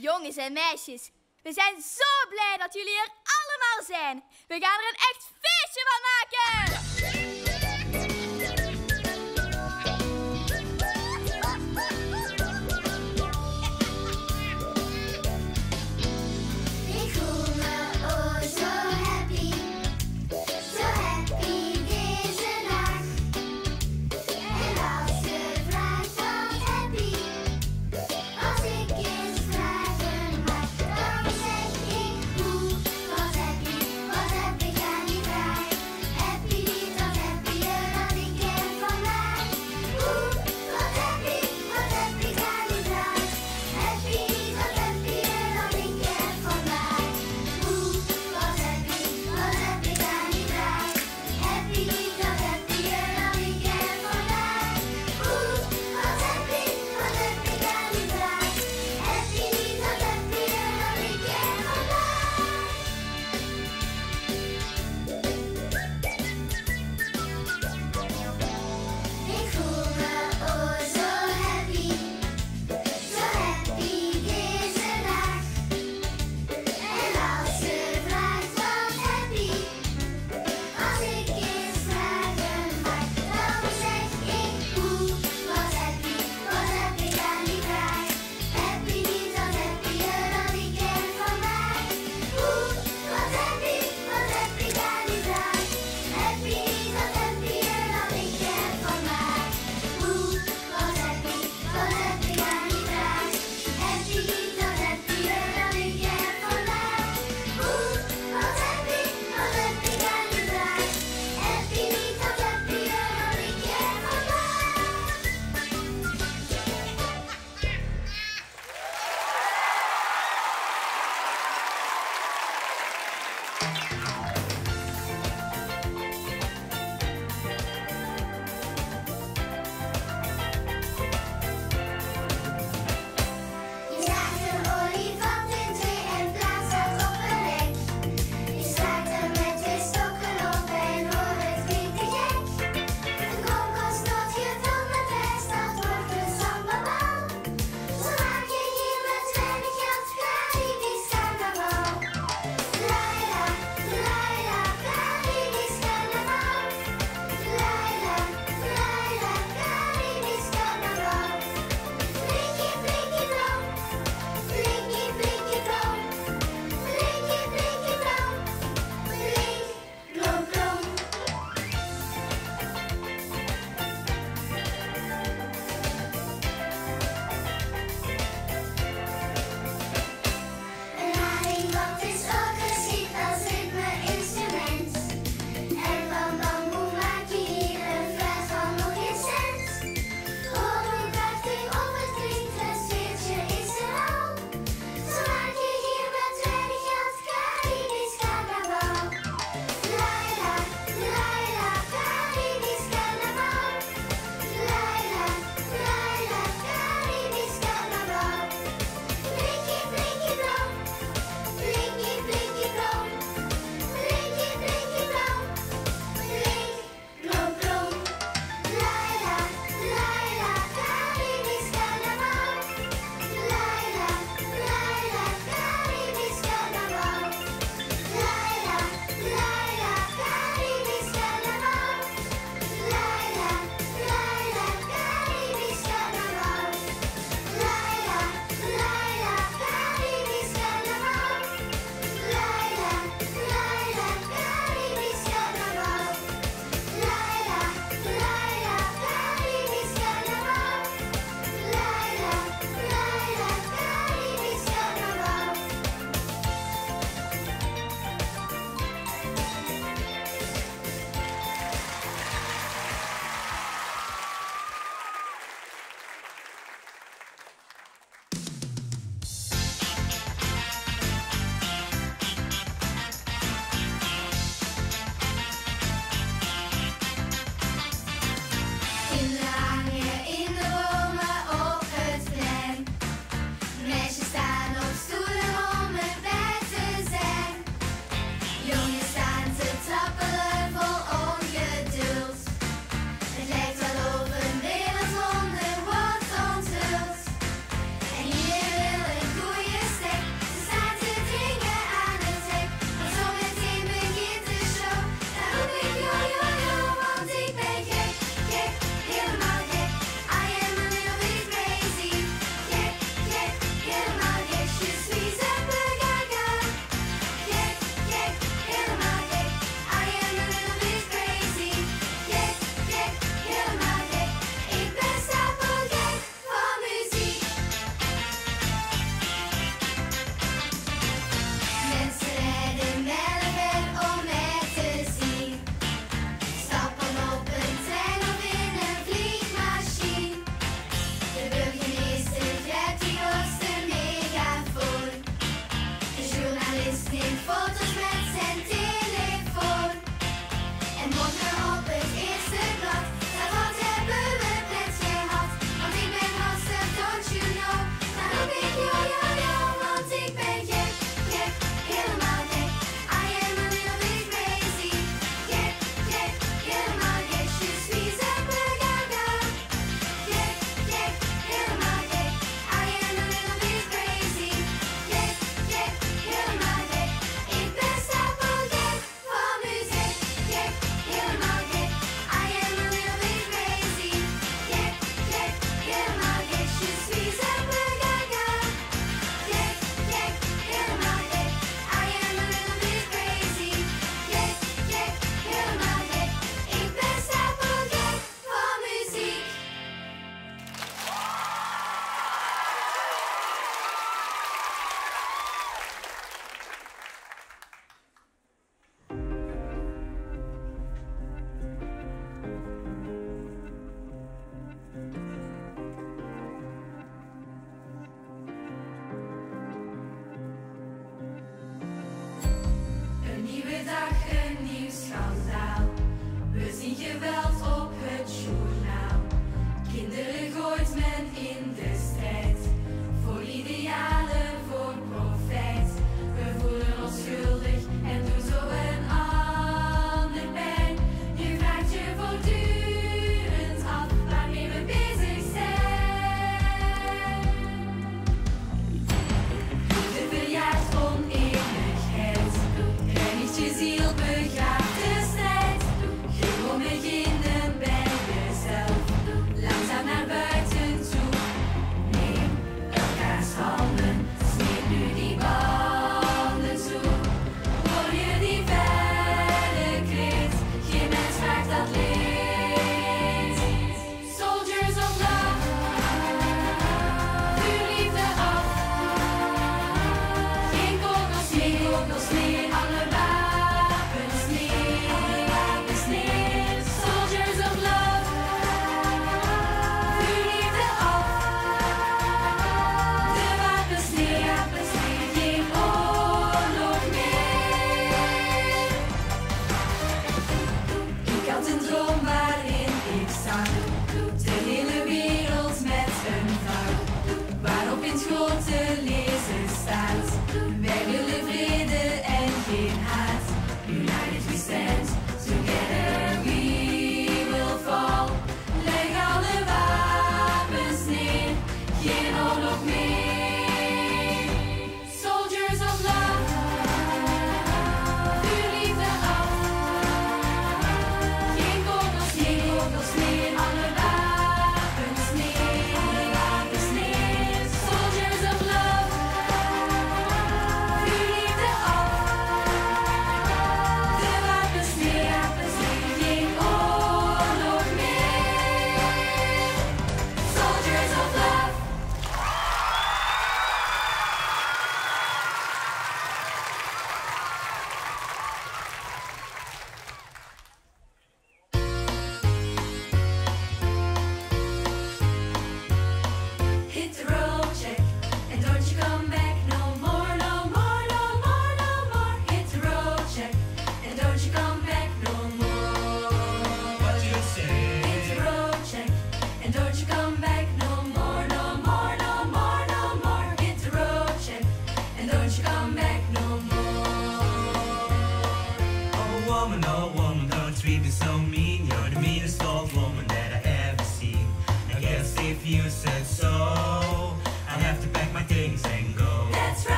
Jongens en meisjes, we zijn zo blij dat jullie er allemaal zijn. We gaan er een echt feestje van maken! Ik voel me oh zo happy deze dag. En als je vraagt wat happy, als ik eens vragen mag, dan zeg ik hoe. Wat heb ik aan die vraag? Happy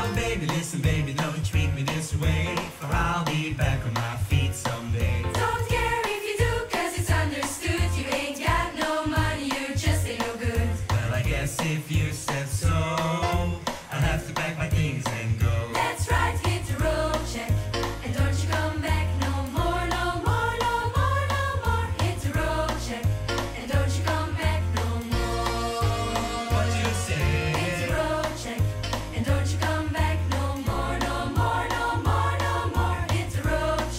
Oh baby, listen baby, don't treat me this way, for I'll be back on my feet someday. Don't care if you do, 'cause it's understood. You ain't got no money, you just ain't no good. Well, I guess if you said so, I'll have to pack my things and go. That's right, hit the road, check. And don't you come back no more, no more, no more, no more. Hit the road, check. And don't you come back no more. What you say? Hit the road, check. And don't you come back no more, no more, no more, no more. Hit the road,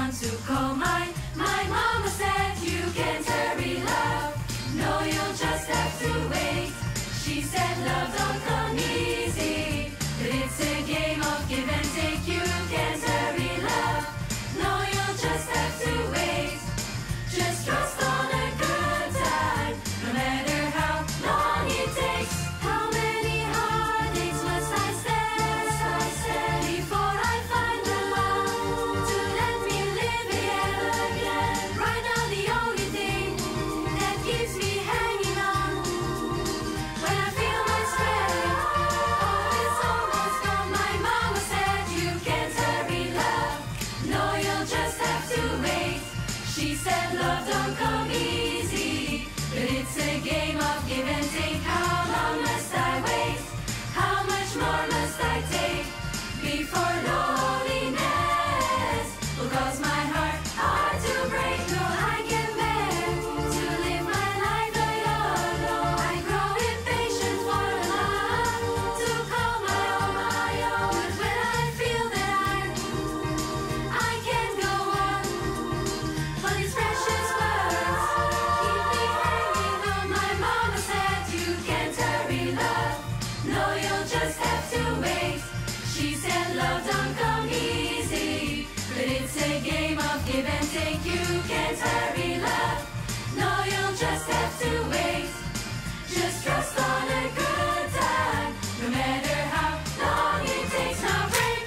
on to call mine. My mama said you can't hurry love. No, you'll just have to wait. She said love don't come easy, but it's a game of give and take. You can't hurry love. No, you'll just have to wait. Just trust on a good time, no matter how long it takes. How many heartaches must I stand before I find the love to let me live again? Right now the only thing that keeps me hanging on when I feel my strength, oh, it's almost gone. My mama said you can't hurry love. No, you'll just have to wait. She said love don't come easy, but it's a game of give and take. How long must I wait? How much more must I take before loneliness will cause my heart to break? No, I can bear to live my life alone. I grow impatient for love to call my own. But when I feel that I can't go on, for these precious words keep me hanging on. My mama said you can't hurry love. No, you'll just have to wait. She said love don't come easy, but it's a game of give and take. You can't hurry love. No, you'll just have to wait. Just trust on a good time, no matter how long it takes. Now break.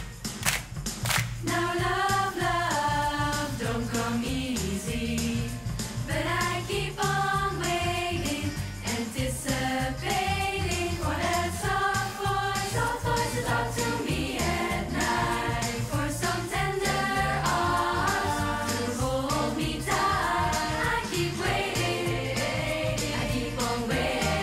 Now love, love don't come easy, but I keep on waiting, anticipating for that soft voice to talk to me at night, for some tender arms to hold me tight. I keep waiting, I keep on waiting.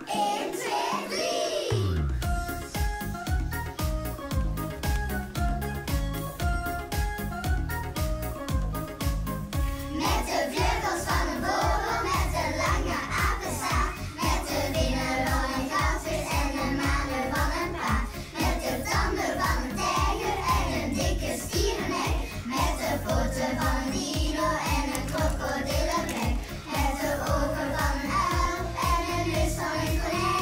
1, 2, 3. Met de vleugels van een vogel, met een lange apenstaart, met de vingers van een goudvis en de manen van een paard, met de tanden van een tijger en een dikke stierennek, met de poten van een dino en een krokodillenbek, met de ogen van een uil en een neus van een konijn.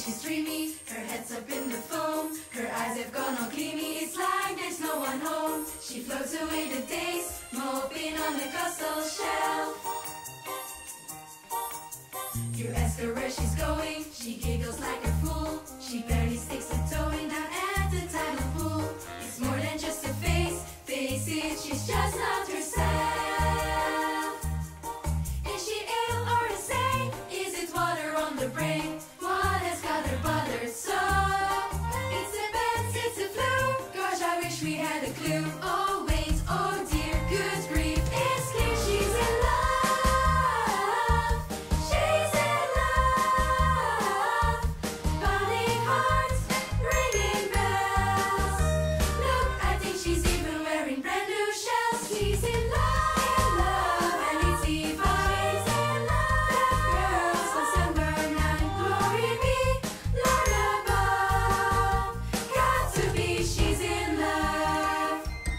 she's dreamy, her head's up in the foam. Her eyes have gone all gleamy, it's like there's no one home. She floats away the days, moping on the castle shelf. You ask her where she's going, she giggles like a fool. She barely sticks a toe in down at the tidal pool. It's more than just a face, face it, she's just not herself. Is she ill or insane? Is it water on the brain? What has got her bothered so? It's a bed, it's a flu. Gosh, I wish we had a clue. Oh wait, oh dear, good grief. It's clear she's in love. She's in love. Pounding hearts, ringing bells. Look, I think she's even wearing brand new shells. She's in love, and it's divine. She's in love. That girl's December 9, glory be, Lord above. Got to be, she's in love.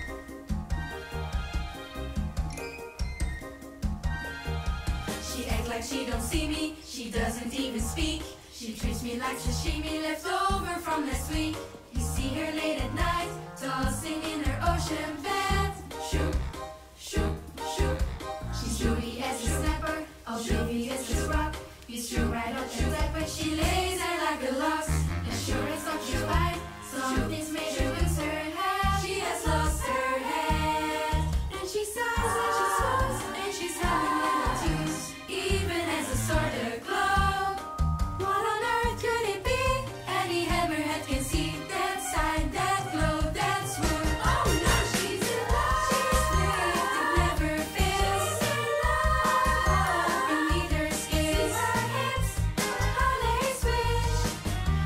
She acts like she don't see me, she doesn't even speak. She treats me like sashimi left over from last week. You see her late at night, tossing in her ocean bed. Shoop, shoop, shoop. She's shooty as a snapper, oblivious as rock. You shoot right up your back, but she lays there like a lox. And sure as not your bite, something's made her lose her head. She has lost her head. And she sighs and she swoons, and she's having little tunes, even as a sort of glow. What on earth could it be? Any hammerhead can see that sign, that glow, that swoon. Oh no, she's in love. She's lit, it never fails. She's in love. Beneath her skin, her hips, her legs switch.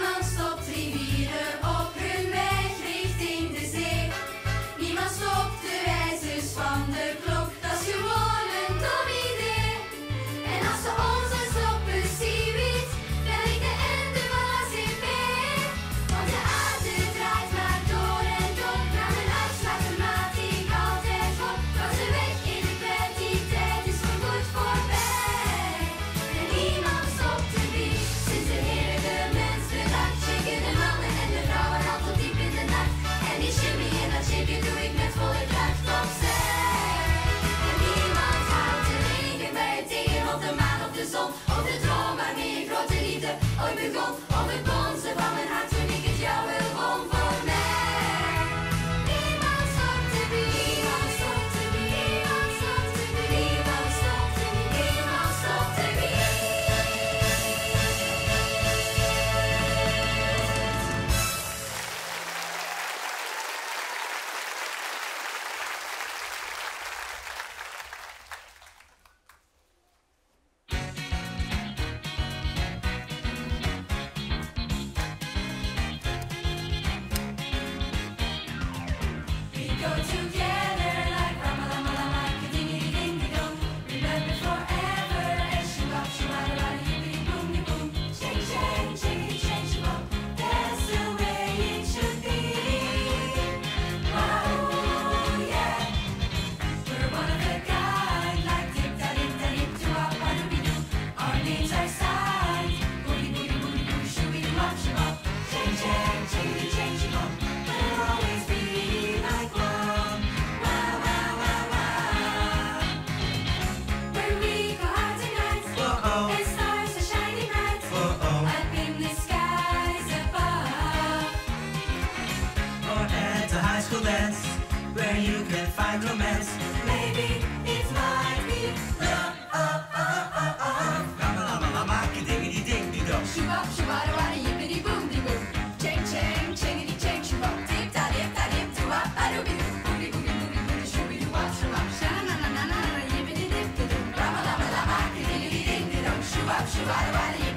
Niemand stopt rivieren op hun weg richting de zee. Niemand stopt de wijzers van de klok, dat is gewoon een dom idee. En als ze ons een stoppen seaweed, bel ik de ende van ACP. Want de aarde draait maar door en door, naar mijn uitslag maat ik altijd op. Want ze weg in de bed, die tijd is voorgoed voorbij. En niemand stopt de beat, sinds de Heer de mens bedacht. Checken de mannen en de vrouwen al tot diep in de nacht. En die shimmy en dat shape doe ik met volle kracht opzij. En niemand houdt de regen bij het tegen op de maan of de zon. Of de droom waarmee een grote liefde ooit begon. Of het bonzen van mijn hart toen ik het jou wil won voor mij. Niemand stopt de beat, niemand stopt de beat, niemand stopt de beat, niemand stopt de beat, niemand stopt de beat. We go together like Rama-lama-lama, ka-ding-ding-ding-ding-dong. Remember forever, and shoo-bop-shoo-bada-bada, yippity-boom-de-boom. Shake, shake, shake-ity-shake, shoo-bop. That's the way it should be. Oh, yeah. We're one of a kind, like dip-da-dip-da-dip-doo-wop-ba-doo-be-doo. Our names are signed. Booty-booty-booty-boo, shoo-be-doo-wop-shoo-bop. Shake, shake, shake-ity-shake, shoo-bop. We'll always be like one. Wow, wow, wow, wow. Where we go out tonight, Uh-oh. and stars are shining bright. Uh-oh. Up in the skies above. Or at the high school dance, where you can find romance. Maybe it might be love. Rama-lama-lama, ka-ding-a-ding-ding-dong. Shoo-bop, shoo-bada-bada, yippity-boom-de-boom. Ching, ching, chingity-ching, shoo-bop. Dip-da-dip-da-dip-doo-wop-ba-doo-be-doo. Booty-booty-booty-booty, shoo-be-doo-wop-shoo-bop. Sha-na-na-na-na-na, yippity-dip-de-doo. Rama-lama-lama, ka-ding-a-ding-ding-dong. Shoo-bop, shoo-bada-bada,